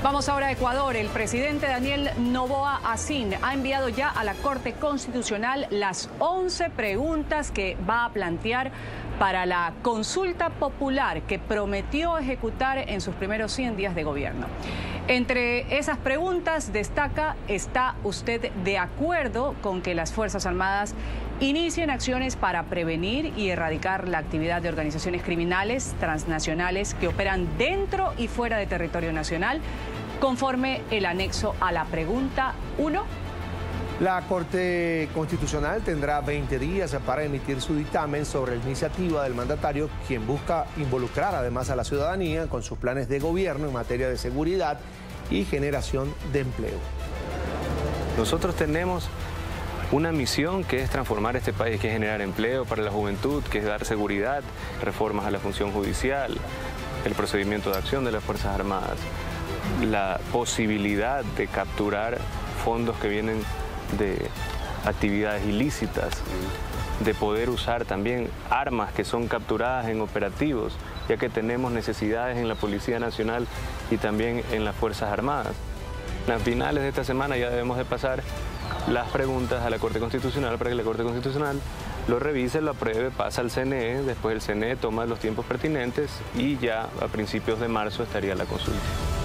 Vamos ahora a Ecuador. El presidente Daniel Noboa Asín ha enviado ya a la Corte Constitucional las 11 preguntas que va a plantear para la consulta popular que prometió ejecutar en sus primeros 100 días de gobierno. Entre esas preguntas destaca: ¿está usted de acuerdo con que las Fuerzas Armadas inicien acciones para prevenir y erradicar la actividad de organizaciones criminales transnacionales que operan dentro y fuera de territorio nacional, conforme el anexo a la pregunta 1? La Corte Constitucional tendrá 20 días para emitir su dictamen sobre la iniciativa del mandatario, quien busca involucrar además a la ciudadanía con sus planes de gobierno en materia de seguridad y generación de empleo. Nosotros tenemos una misión que es transformar este país, que es generar empleo para la juventud, que es dar seguridad, reformas a la función judicial, el procedimiento de acción de las Fuerzas Armadas, la posibilidad de capturar fondos que vienen de actividades ilícitas, de poder usar también armas que son capturadas en operativos, ya que tenemos necesidades en la Policía Nacional y también en las Fuerzas Armadas. A finales de esta semana ya debemos de pasar las preguntas a la Corte Constitucional para que la Corte Constitucional lo revise, lo apruebe, pasa al CNE, después el CNE toma los tiempos pertinentes y ya a principios de marzo estaría la consulta.